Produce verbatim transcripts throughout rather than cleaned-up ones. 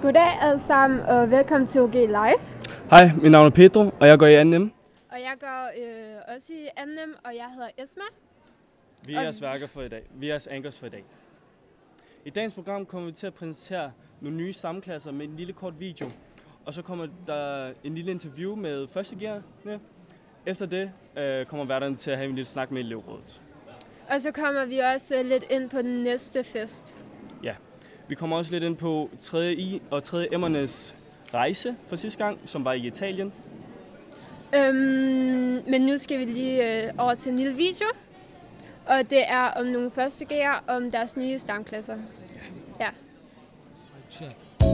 Goddag alle sammen, og velkommen til O G Live. Hej, mit navn er Pedro, og jeg går i anden M. Og jeg går øh, også i anden M, og jeg hedder Esma. Vi er jeres værker for i dag. Vi er jeres anchors for i dag. I dagens program kommer vi til at præsentere nogle nye stamklasser med en lille kort video. Og så kommer der en lille interview med første gear. Ja. Efter det øh, kommer værterne til at have en lille snak med elevrådet. Og så kommer vi også lidt ind på den næste fest. Ja, vi kommer også lidt ind på tredje I og tredje M'ernes rejse for sidste gang, som var i Italien. Øhm, men nu skal vi lige øh, over til en lille video. Og det er om nogle første G'er om deres nye stamklasser. Ja. Ja. Check.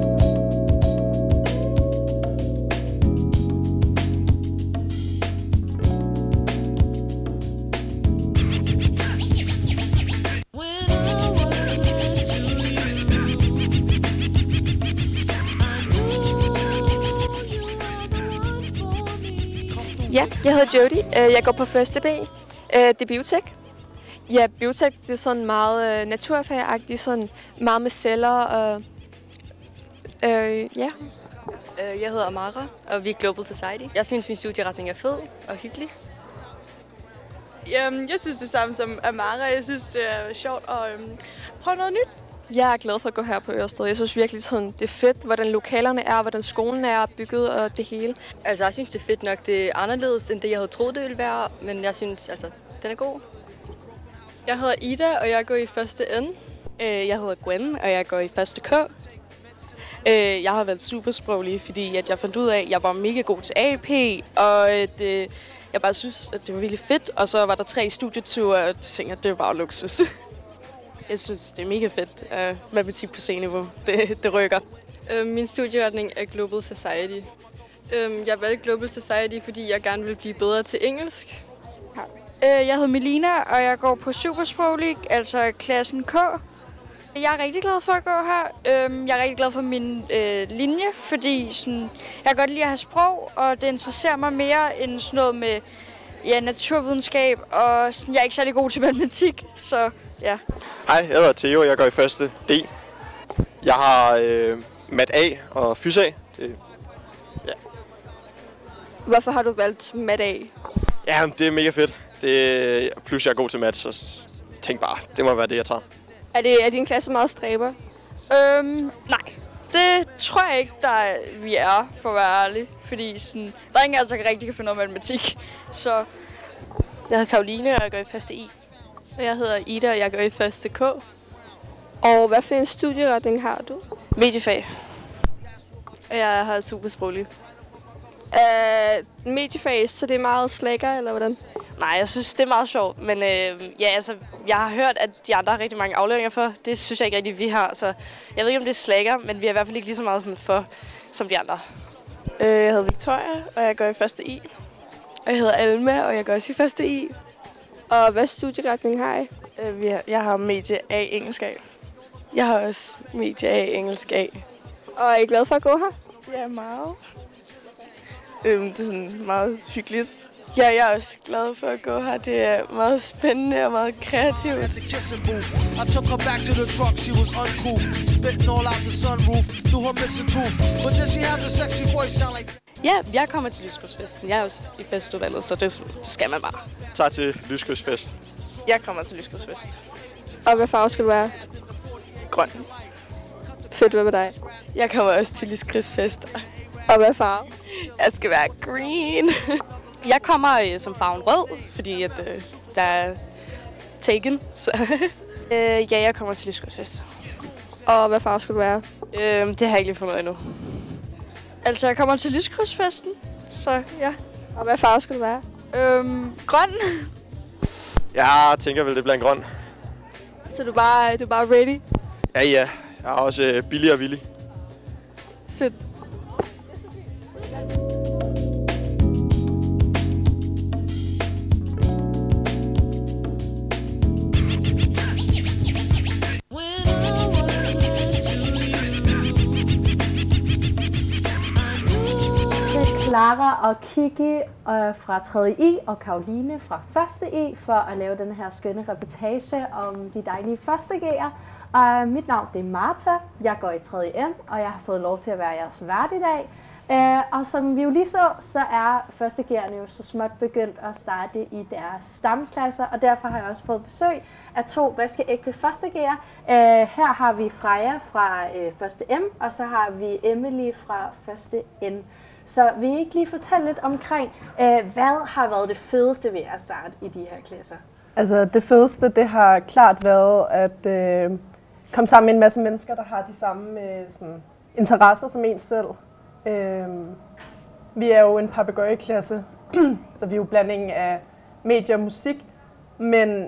Ja, jeg hedder Jody. Jeg går på første B. Det er biotech. Ja, biotech det er sådan meget naturfagagtigt, sådan meget med celler og øh, ja. Jeg hedder Amara, og vi er Global Society. Jeg synes, min studieretning er fed og hyggelig. Jamen, jeg synes det samme som Amara. Jeg synes, det er sjovt at øhm, prøve noget nyt. Jeg er glad for at gå her på Ørsted. Jeg synes virkelig, sådan, det er fedt, hvordan lokalerne er, hvordan skolen er bygget og det hele. Altså, jeg synes, det er fedt nok. Det er anderledes, end det, jeg havde troet, det ville være. Men jeg synes, altså, den er god. Jeg hedder Ida, og jeg går i første N. Jeg hedder Gwen, og jeg går i første K. Jeg har været supersproglig, fordi at jeg fandt ud af, at jeg var mega god til A P, og det, jeg bare synes, at det var virkelig fedt. Og så var der tre studieture, og jeg tænkte, at det var bare luksus. Jeg synes, det er mega fedt. Uh, matematik på C-niveau, det, det rykker. Øh, min studieretning er Global Society. Øh, jeg valgte Global Society, fordi jeg gerne vil blive bedre til engelsk. Jeg hedder Melina, og jeg går på supersproglig, altså klassen K. Jeg er rigtig glad for at gå her. Jeg er rigtig glad for min øh, linje, fordi sådan, jeg kan godt lide at have sprog, og det interesserer mig mere end sådan noget med ja, naturvidenskab, og sådan, jeg er ikke særlig god til matematik, så ja. Hej, jeg hedder Theo, og jeg går i første D. Jeg har øh, mat A og fys A. Det, ja. Hvorfor har du valgt mat A? Ja, det er mega fedt. Det, plus jeg er god til mat, så tænk bare, det må være det, jeg tager. Er, det, er din klasse meget stræber? Øhm, nej. Det tror jeg ikke, der er, vi er, for at være ærlig. Fordi sådan, der er ingen altså rigtig kan finde noget matematik. Så. Jeg hedder Karoline, og jeg går i første I. Og jeg hedder Ida, og jeg går i første K. Og hvad for en studieretning har du? Mediefag. Og jeg har supersproglig. Uh, mediefag, så det er meget slækker, eller hvordan? Nej, jeg synes, det er meget sjovt, men øh, ja, altså, jeg har hørt, at de andre har rigtig mange afleveringer for. Det synes jeg ikke rigtig, vi har, så jeg ved ikke, om det er slækker, men vi er i hvert fald ikke lige så meget sådan for, som de andre. Øh, jeg hedder Victoria, og jeg går i første I. Og jeg hedder Alma, og jeg går også i første I. Og hvad studieretning har I? Øh, vi har, jeg har medie A engelsk A. Jeg har også medie A engelsk A. Og er I glad for at gå her? Ja, meget. Øhm, det er sådan meget hyggeligt. Ja, jeg er også glad for at gå her. Det er meget spændende og meget kreativt. Ja, jeg kommer til Lyskrydsfesten. Jeg er også i festudvalget, så det, det skal man bare. Jeg tager til Lyskrydsfest. Jeg kommer til Lyskrydsfest. Og hvad farve skal du være? Grøn. Fedt, hvad med dig? Jeg kommer også til Lyskrydsfest. Og hvad farve? Jeg skal være green. Jeg kommer øh, som farven rød, fordi at, øh, der er taken. Så. øh, ja, jeg kommer til Lyskrydsfest. Og hvad farve skal du være? Øh, det har jeg ikke lige fundet endnu. Altså, jeg kommer til lyskrydsfesten, så ja. Og hvad farve skal du være? Øhm, grøn. Jeg tænker vel, det bliver en grøn. Så du er bare, du er bare ready? Ja, ja. Jeg er også øh, billig og villig. Fedt. Clara Sara og Kiki øh, fra tredje I og Karoline fra første I for at lave den her skønne reportage om de dejlige første G'er. Og mit navn det er Martha, jeg går i tredje M, og jeg har fået lov til at være jeres vært i dag. Uh, og som vi jo lige så, så er første G'erne jo så småt begyndt at starte i deres stamklasser, og derfor har jeg også fået besøg af to vaskeægte første G'er. Uh, her har vi Freja fra uh, første M, og så har vi Emily fra første N. Så vil I ikke lige fortælle lidt omkring, uh, hvad har været det fedeste ved at starte i de her klasser? Altså det fedeste, det har klart været at uh, komme sammen med en masse mennesker, der har de samme uh, sådan, interesser som en selv. Øhm, vi er jo en papegøjeklasse, så vi er jo blandingen af medie og musik, men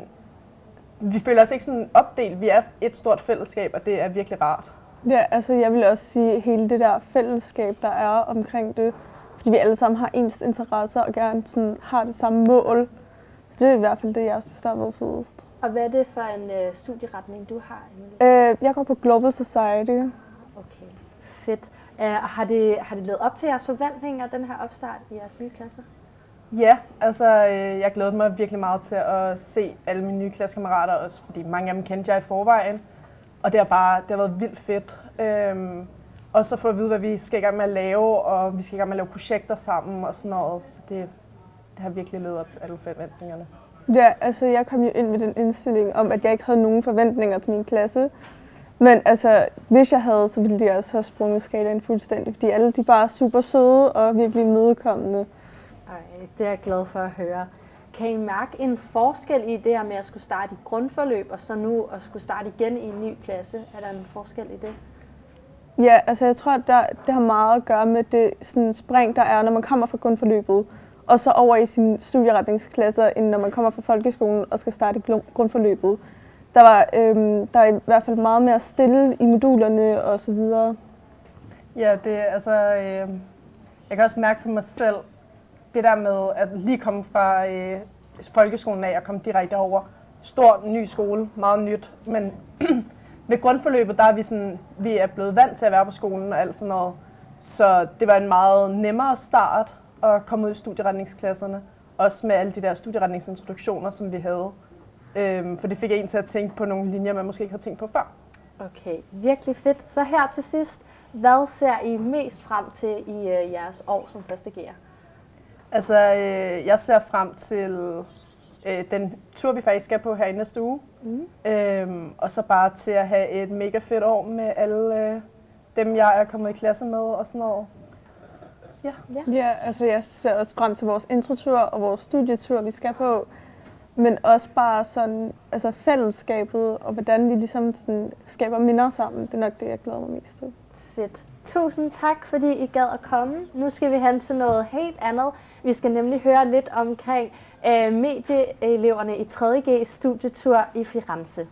vi føler os ikke sådan opdelt. Vi er et stort fællesskab, og det er virkelig rart. Ja, altså jeg vil også sige hele det der fællesskab, der er omkring det, fordi vi alle sammen har ens interesser og gerne sådan, har det samme mål. Så det er i hvert fald det, jeg synes, der er været fedest. Og hvad er det for en øh, studieretning, du har, Emilie? Øh, jeg går på Global Society. Okay, fedt. Uh, har, det, har det levet op til jeres forventninger, den her opstart i jeres nye klasser? Ja, altså øh, jeg glæder mig virkelig meget til at se alle mine nye klassekammerater også, fordi mange af dem kendte jeg i forvejen. Og det har bare det har været vildt fedt. Øhm, og så få at vide, hvad vi skal i gang med at lave, og vi skal i gang med at lave projekter sammen og sådan noget. Så det, det har virkelig levet op til alle forventningerne. Ja, altså jeg kom jo ind med den indstilling om, at jeg ikke havde nogen forventninger til min klasse. Men altså, hvis jeg havde, så ville de også have sprunget skalaen fuldstændig, fordi alle de bare er super søde og virkelig imødekommende. Ej, det er jeg glad for at høre. Kan I mærke en forskel i det her med at skulle starte i grundforløb, og så nu at skulle starte igen i en ny klasse? Er der en forskel i det? Ja, altså jeg tror, at der, det har meget at gøre med det sådan spring, der er, når man kommer fra grundforløbet, og så over i sine studieretningsklasser, end når man kommer fra folkeskolen og skal starte i grundforløbet. Der var øhm, der er i hvert fald meget mere stille i modulerne og så videre. Ja, det altså øh, jeg kan også mærke på mig selv det der med at lige komme fra øh, folkeskolen af og komme direkte over. Stor ny skole, meget nyt, men ved grundforløbet der er vi sådan vi er blevet vant til at være på skolen og alt sådan noget. Så det var en meget nemmere start at komme ud i studieretningsklasserne, også med alle de der studieretningsintroduktioner som vi havde. Øhm, for det fik en til at tænke på nogle linjer, man måske ikke havde tænkt på før. Okay, virkelig fedt. Så her til sidst, hvad ser I mest frem til i øh, jeres år som første G'er? Altså, øh, jeg ser frem til øh, den tur, vi faktisk skal på her i næste uge. Mm. Øhm, og så bare til at have et mega fedt år med alle øh, dem, jeg er kommet i klasse med og sådan noget. Ja. Ja. Ja, altså jeg ser også frem til vores introtur og vores studietur, vi skal på. Men også bare sådan, altså fællesskabet, og hvordan vi ligesom sådan skaber minder sammen. Det er nok det, jeg glæder mig mest til. Fedt. Tusind tak, fordi I gad at komme. Nu skal vi hen til noget helt andet. Vi skal nemlig høre lidt omkring øh, medieeleverne i tredje G studietur i Firenze.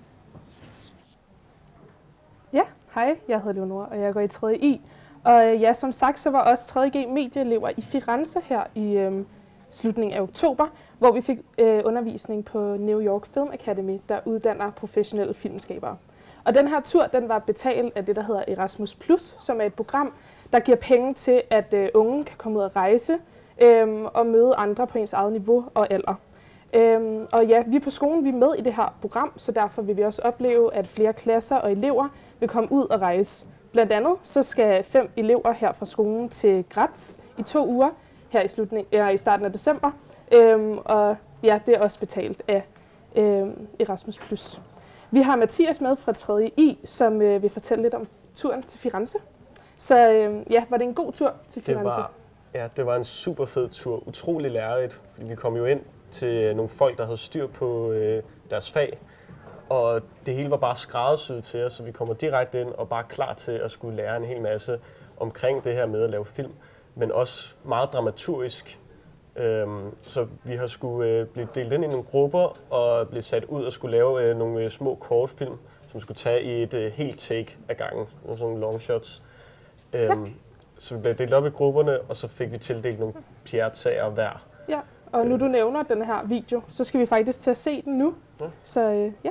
Ja, hej, jeg hedder Leonora, og jeg går i tredje I. Og ja, som sagt, så var også tredje G medieelever i Firenze her i øh, slutningen af oktober, hvor vi fik øh, undervisning på New York Film Academy, der uddanner professionelle filmskabere. Og den her tur, den var betalt af det, der hedder Erasmus plus, som er et program, der giver penge til, at øh, unge kan komme ud og rejse øh, og møde andre på ens eget niveau og alder. Øh, og ja, vi på skolen vi er med i det her program, så derfor vil vi også opleve, at flere klasser og elever vil komme ud og rejse. Blandt andet så skal fem elever her fra skolen til Graz i to uger, her i, slutning, eller i starten af december. Øhm, og ja, det er også betalt af øhm, Erasmus plus. Vi har Mathias med fra tredje I, som øh, vil fortælle lidt om turen til Firenze. Så øh, ja, var det en god tur til Firenze? Det var, ja, det var en super fed tur. Utrolig lærerigt, fordi vi kom jo ind til nogle folk, der havde styr på øh, deres fag. Og det hele var bare skræddersyet til os, så vi kommer direkte ind og bare klar til at skulle lære en hel masse omkring det her med at lave film. Men også meget dramaturgisk. Øhm, så vi har skulle øh, blive delt ind i nogle grupper og blive sat ud og skulle lave øh, nogle øh, små kortfilm, som skulle tage i et øh, helt take af gangen, nogle sådan long shots. Øhm, så vi blev delt op i grupperne, og så fik vi tildelt nogle Pierre-tager hver. Ja, og nu du nævner den her video, så skal vi faktisk til at se den nu. Ja. Så øh, ja.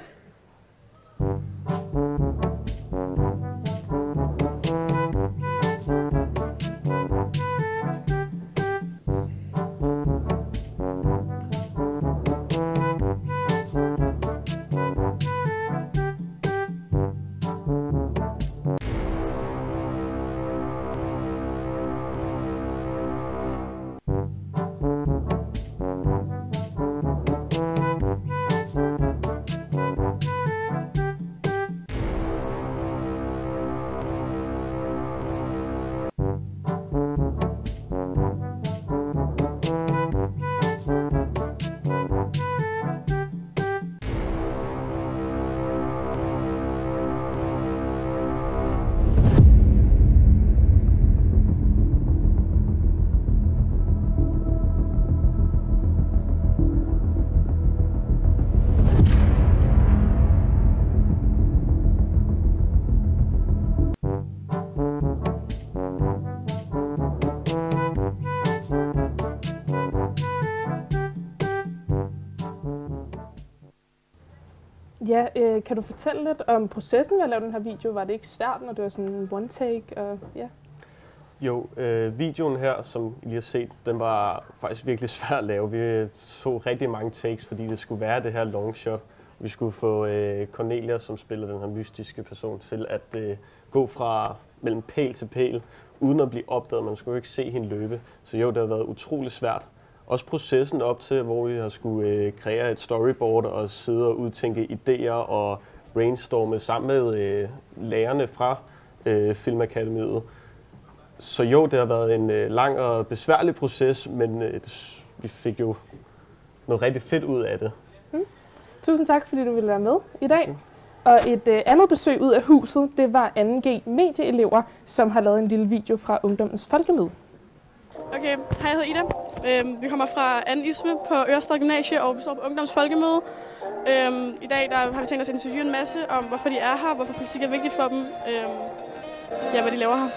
Ja, øh, kan du fortælle lidt om processen ved at lave den her video? Var det ikke svært, når det var sådan en one take? Og, ja. Jo, øh, videoen her, som I lige har set, den var faktisk virkelig svær at lave. Vi så rigtig mange takes, fordi det skulle være det her long shot. Vi skulle få øh, Cornelia, som spiller den her mystiske person, til at øh, gå fra mellem pæl til pæl, uden at blive opdaget. Man skulle jo ikke se hende løbe. Så jo, det har været utrolig svært. Også processen op til, hvor vi har skulle øh, kreere et storyboard og sidde og udtænke idéer og brainstorme sammen med øh, lærerne fra øh, Filmakademiet. Så jo, det har været en øh, lang og besværlig proces, men øh, vi fik jo noget rigtig fedt ud af det. Mm. Tusind tak, fordi du ville være med i dag. Og et øh, andet besøg ud af huset, det var anden G medieelever, som har lavet en lille video fra Ungdommens Folkemøde. Okay, hej, jeg hedder Ida. Øhm, vi kommer fra anden Isme på Ørestad Gymnasie, og vi står på Ungdommens Folkemøde. Øhm, I dag der har vi tænkt os at interviewe en masse om, hvorfor de er her, hvorfor politik er vigtigt for dem, øhm, ja, hvad de laver her.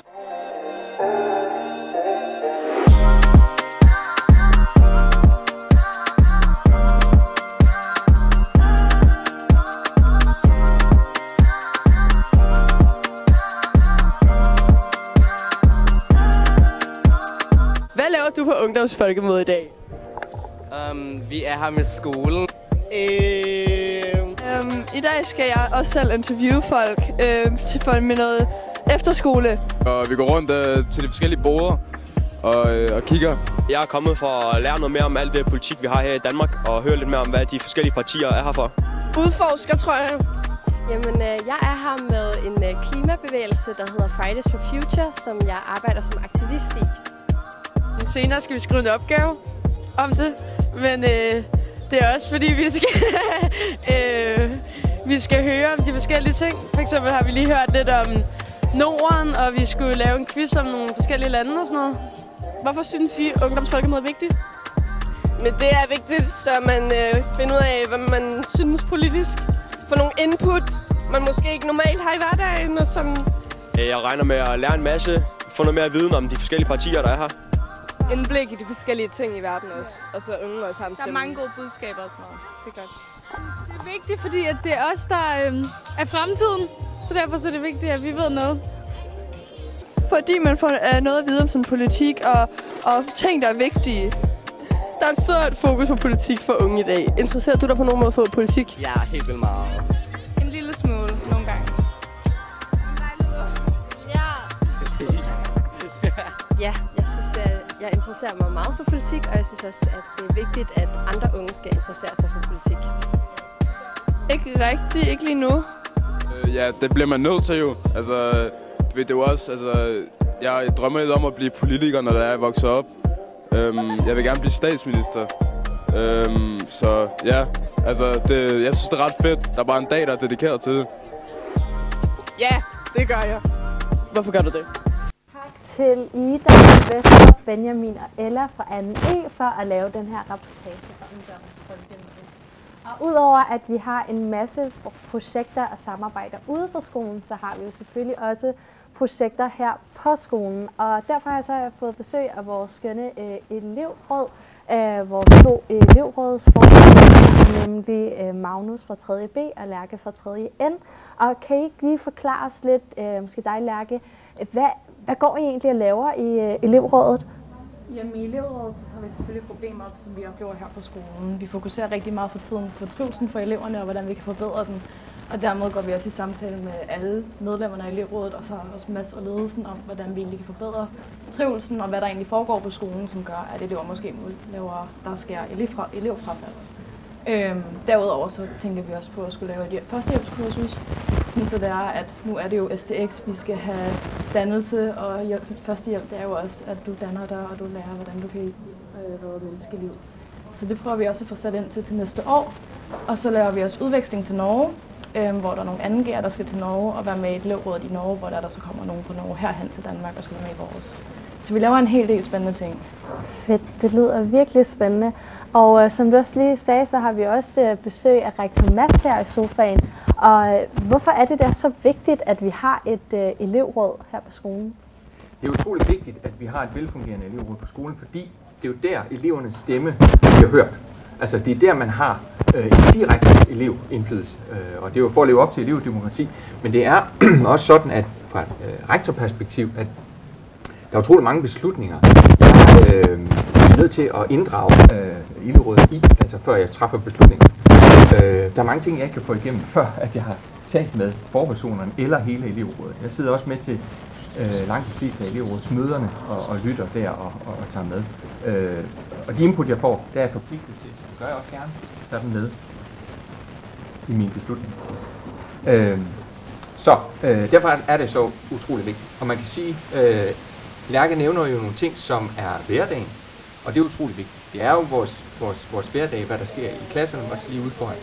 Hvad laver du på Ungdommens Folkemøde i dag? Um, vi er her med skolen. Øh... Um, I dag skal jeg også selv interviewe folk øh, til folk med noget efterskole. Og vi går rundt øh, til de forskellige boder og, øh, og kigger. Jeg er kommet for at lære noget mere om alt det politik, vi har her i Danmark, og høre lidt mere om, hvad de forskellige partier er her for. Udforsker, tror jeg. Jamen, øh, jeg er her med en øh, klimabevægelse, der hedder Fridays for Future, som jeg arbejder som aktivist i. Senere skal vi skrive en opgave om det, men øh, det er også fordi, vi skal, øh, vi skal høre om de forskellige ting. For eksempel har vi lige hørt lidt om Norden, og vi skulle lave en quiz om nogle forskellige lande og sådan noget. Hvorfor synes I, Ungdommens Folkemøde er vigtigt? Men det er vigtigt, så man øh, finder ud af, hvad man synes politisk. Få nogle input, man måske ikke normalt har i hverdagen. Og sådan. Jeg regner med at lære en masse, få noget mere viden om de forskellige partier, der er her. Indblik i de forskellige ting i verden også, og så unge også har en stemme. Der er mange gode budskaber og sådan noget. Det er godt. Det er vigtigt, fordi at det er os, der øhm, er fremtiden. Så derfor så er det vigtigt, at vi ved noget. Fordi man får øh, noget at vide om sådan politik og, og ting, der er vigtige. Der er et stort fokus på politik for unge i dag. Interesserer du dig på nogen måde for politik? Ja, helt vildt meget. En lille smule nogle gange. Ja. Ja, jeg synes, jeg, jeg interesserer mig meget for politik, og jeg synes også, at det er vigtigt, at andre unge skal interessere sig for politik. Ikke rigtigt, ikke lige nu. Øh, ja, det bliver man nødt til jo. Altså, du ved, det er jo også, altså, jeg drømmer lidt om at blive politiker, når jeg vokser op. Øhm, jeg vil gerne blive statsminister. Øhm, så ja, altså, det, jeg synes, det er ret fedt. Der er bare en dag, der er dedikeret til det. Ja, det gør jeg. Hvorfor gør du det? Til Ida, Vester, Benjamin og Ella fra anden E for at lave den her rapportage fra Ungdommens Folkemøde. Og udover at vi har en masse projekter og samarbejder ude for skolen, så har vi jo selvfølgelig også projekter her på skolen. Og derfor har jeg så fået besøg af vores skønne øh, elevråd, øh, vores to elevrådsformænd, nemlig øh, Magnus fra tredje B og Lærke fra tredje N. Og kan I ikke lige forklare os lidt, øh, måske dig Lærke, hvad Hvad går I egentlig og laver i uh, elevrådet? Jamen i elevrådet så har vi selvfølgelig problemer op, som vi oplever her på skolen. Vi fokuserer rigtig meget for tiden på trivslen for eleverne og hvordan vi kan forbedre den. Og dermed går vi også i samtale med alle medlemmerne af elevrådet og så også Mads og ledelsen om, hvordan vi egentlig kan forbedre trivslen og hvad der egentlig foregår på skolen, som gør, at elever måske laver, der sker elevfrafald. Øhm, derudover så tænker vi også på at skulle lave et førstehjælpskursus, sådan så det er, at nu er det jo S T X, vi skal have dannelse og hjælp. Førstehjælp, det er jo også, at du danner dig, og du lærer, hvordan du kan øh, redde menneskeliv. Så det prøver vi også at få sat ind til til næste år. Og så laver vi også udveksling til Norge, øh, hvor der er nogle anden G'er, der skal til Norge og være med i et elevråd i Norge, hvor der, der så kommer nogen fra Norge herhen til Danmark og skal være med i vores. Så vi laver en hel del spændende ting. Fedt, det lyder virkelig spændende. Og øh, som du også lige sagde, så har vi også øh, besøg af rektor Mads her i sofaen. Og øh, hvorfor er det der så vigtigt, at vi har et øh, elevråd her på skolen? Det er utroligt vigtigt, at vi har et velfungerende elevråd på skolen, fordi det er jo der, elevernes stemme bliver hørt. Altså det er der, man har øh, en direkte elevindflydelse, øh, og det er jo for at leve op til elevdemokrati. Men det er også sådan, at fra et øh, rektorperspektiv, at der er utrolig mange beslutninger, jeg øh, er nødt til at inddrage øh, elevrådet i, altså før jeg træffer beslutninger. Øh, der er mange ting, jeg ikke kan få igennem, før at jeg har talt med forpersonerne eller hele elevrådet. Jeg sidder også med til øh, langt de fleste af elevrådsmøderne og, og lytter der og, og, og tager med. Øh, og de input, jeg får, der er jeg forpligtet til. Det gør jeg også gerne. Så er den med i min beslutning. Øh, så øh, derfor er det så utrolig vigtigt. Og man kan sige, øh, Lærke nævner jo nogle ting, som er hverdagen, og det er utrolig vigtigt. Det er jo vores, vores, vores hverdag, hvad der sker i klasserne, også lige ude foran.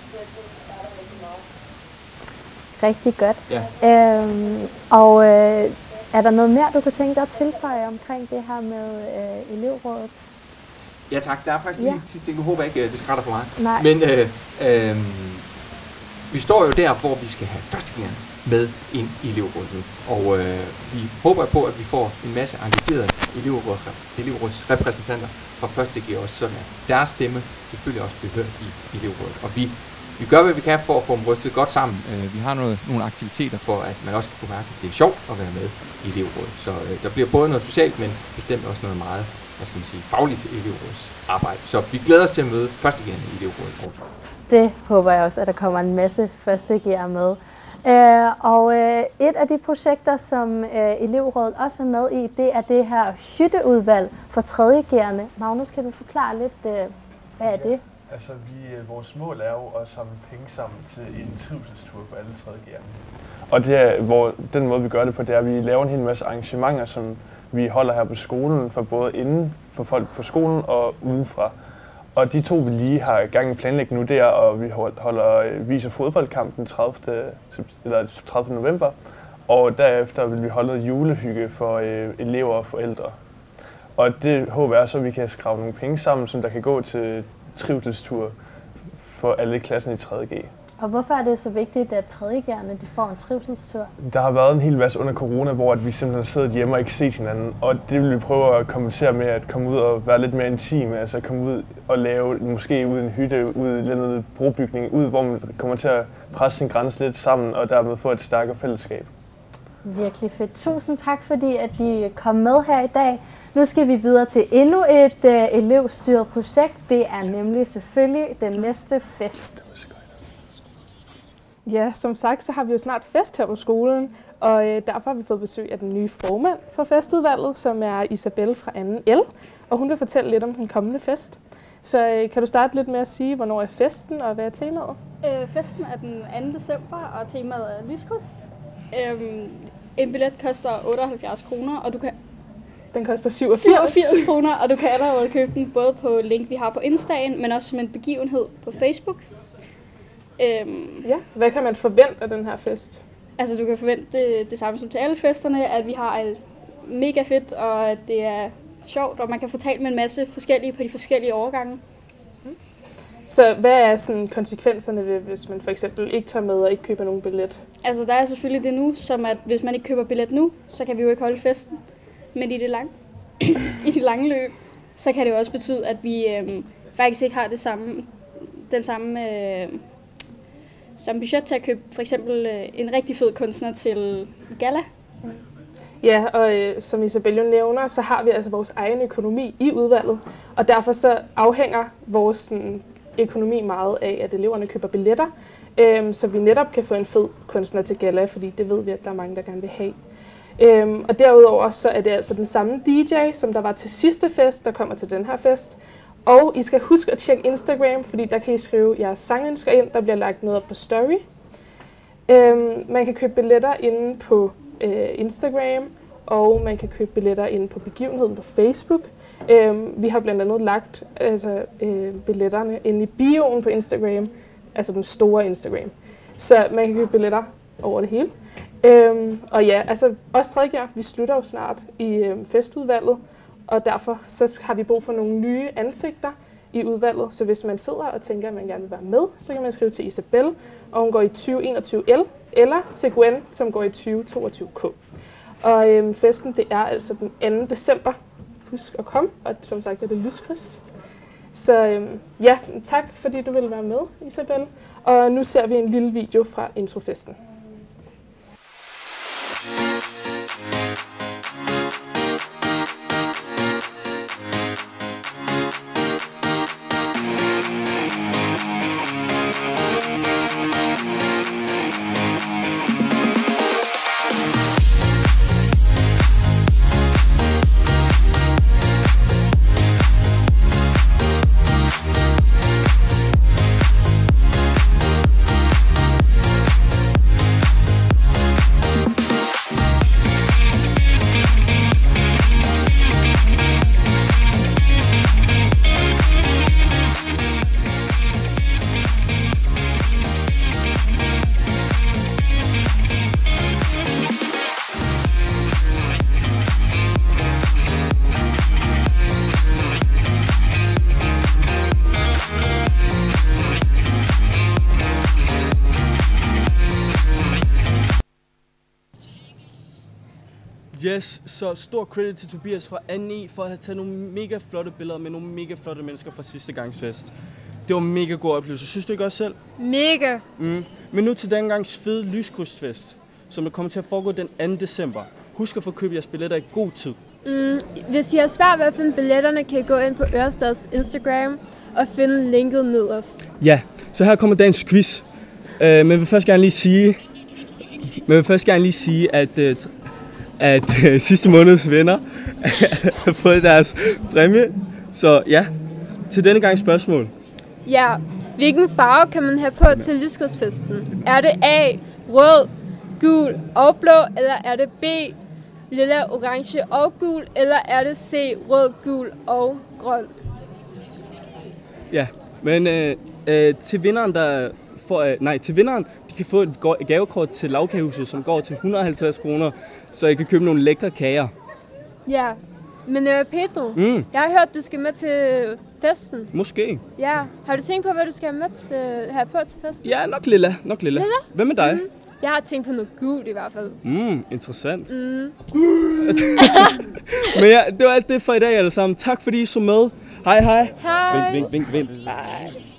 Rigtig godt. Ja. Øhm, og øh, er der noget mere, du kunne tænke dig at tilføje omkring det her med øh, elevrådet? Ja tak, der er faktisk ja. lige sidste ting. Nu håber jeg ikke, det skrætter for meget. Nej. Men øh, øh, vi står jo der, hvor vi skal have førstegangerne med ind i elevrådet nu. Og øh, vi håber på, at vi får en masse engagerede elevrådsrepræsentanter fra første G også, sådan at deres stemme selvfølgelig også bliver hørt i elevrådet. Og vi, vi gør, hvad vi kan for at få dem rystet godt sammen. Øh, vi har noget, nogle aktiviteter for, at man også kan få mærke, at det er sjovt at være med i elevrådet. Så øh, der bliver både noget socialt, men bestemt også noget meget, hvad skal man sige, fagligt elevrådsarbejde. Så vi glæder os til at møde første G'erne i elevrådet. Det håber jeg også, at der kommer en masse første G'ere med. Øh, og øh, et af de projekter, som øh, elevrådet også er med i, det er det her hytteudvalg for tredje G'erne. Magnus, kan du forklare lidt, øh, hvad er det? Altså, vi, vores mål er jo at samle penge sammen til en trivselstur for alle tredje G'erne. Og det er, hvor, den måde, vi gør det på, det er, at vi laver en hel masse arrangementer, som vi holder her på skolen, for både inden for folk på skolen og udenfra. Og de to, vi lige har i gang i planlægning nu, det er, at vi holder viser fodboldkamp den tredivte eller tredivte november. Og derefter vil vi holde julehygge for øh, elever og forældre. Og det håber jeg så, at vi kan skrave nogle penge sammen, som der kan gå til trivselstur for alle klassen i tredje G. Og hvorfor er det så vigtigt, at tredje G'erne de får en trivselstur? Der har været en hel masse under corona, hvor vi simpelthen har siddet hjemme og ikke set hinanden. Og det vil vi prøve at kompensere med at komme ud og være lidt mere intime. Altså komme ud og lave måske ud en hytte, ud i en brobygning, ud hvor man kommer til at presse sin grænse lidt sammen og dermed få et stærkere fællesskab. Virkelig fedt. Tusind tak, fordi at I kom med her i dag. Nu skal vi videre til endnu et uh, elevstyret projekt. Det er nemlig selvfølgelig den næste fest. Ja, som sagt, så har vi jo snart fest her på skolen, og øh, derfor har vi fået besøg af den nye formand for festudvalget, som er Isabelle fra anden L, og hun vil fortælle lidt om den kommende fest. Så øh, kan du starte lidt med at sige, hvornår er festen, og hvad er temaet? Øh, festen er den anden december, og temaet er lyskryds. Øhm, en billet koster otteoghalvfjerds kroner, og du kan... Den koster syvogfirs. syvogfirs kroner, og du kan allerede købe den både på link, vi har på Insta'en, men også som en begivenhed på Facebook. Øhm, ja, hvad kan man forvente af den her fest? Altså, du kan forvente det, det samme som til alle festerne, at vi har et mega fedt, og at det er sjovt, og man kan få talt med en masse forskellige på de forskellige årgange. Mm. Så hvad er sådan konsekvenserne ved, hvis man for eksempel ikke tager med og ikke køber nogen billet? Altså, der er selvfølgelig det nu, som at hvis man ikke køber billet nu, så kan vi jo ikke holde festen. Men i det lange, i det lange løb, så kan det jo også betyde, at vi øhm, faktisk ikke har det samme, den samme... Øh, Som budget til at købe for eksempel øh, en rigtig fed kunstner til gala. Ja, og øh, som Isabelle jo nævner, så har vi altså vores egen økonomi i udvalget, og derfor så afhænger vores sådan, økonomi meget af, at eleverne køber billetter, øh, så vi netop kan få en fed kunstner til gala, fordi det ved vi, at der er mange, der gerne vil have. Øh, og derudover så er det altså den samme D J, som der var til sidste fest, der kommer til den her fest. Og I skal huske at tjekke Instagram, fordi der kan I skrive jeres sangønsker ind. Der bliver lagt noget op på story. Øhm, man kan købe billetter inde på øh, Instagram, og man kan købe billetter inde på begivenheden på Facebook. Øhm, vi har blandt andet lagt altså, øh, billetterne inde i bioen på Instagram, altså den store Instagram. Så man kan købe billetter over det hele. Øhm, og ja, altså os tredje, vi slutter jo snart i øh, festudvalget. Og derfor så har vi brug for nogle nye ansigter i udvalget. Så hvis man sidder og tænker, at man gerne vil være med, så kan man skrive til Isabelle, og hun går i tyve enogtyve L, eller til Gwen, som går i tyve toogtyve K. Og øhm, festen, det er altså den anden december. Husk at komme, og som sagt er det lyskryds. Så øhm, ja, tak fordi du ville være med, Isabel. Og nu ser vi en lille video fra introfesten. Yes, så stor credit til Tobias fra anden E for at have taget nogle mega flotte billeder med nogle mega flotte mennesker fra sidste gangs fest. Det var en mega god oplevelse. Synes du ikke også selv? Mega! Mm. Men nu til denne gangs fede lyskrydstfest, som der kommer til at foregå den anden december. Husk at få købt jeres billetter i god tid. Mm, hvis I har svært ved at finde billetterne, kan I gå ind på Ørestads Instagram og finde linket nederst. Ja, så her kommer dagens quiz. Uh, men jeg vil først gerne lige sige, men jeg vil først gerne lige sige, at uh, at uh, sidste måneds venner har fået deres præmie. Så ja, til denne gang spørgsmål. Ja, hvilken farve kan man have på til lyskrydsfesten? Er det A, rød, gul og blå, eller er det B, lilla, orange og gul, eller er det C, rød, gul og grøn? Ja, men øh, øh, til vinderen, der får, øh, nej, til vinderen, de kan få et gavekort til Lavkagehuset, som går til et hundrede og halvtreds kroner, så I kan købe nogle lækre kager. Ja, men øh, Pedro, Mm. jeg har hørt, du skal med til festen. Måske. Ja, har du tænkt på, hvad du skal have, med til, have på til festen? Ja, nok lilla, nok lilla. Lilla? Hvad med dig? Mm. Jeg har tænkt på noget gult i hvert fald. Mm, interessant. Mm. Men ja, det var alt det for i dag alle sammen. Tak fordi I så med. Hej hej. Hej. Vink, vink, vink, vink.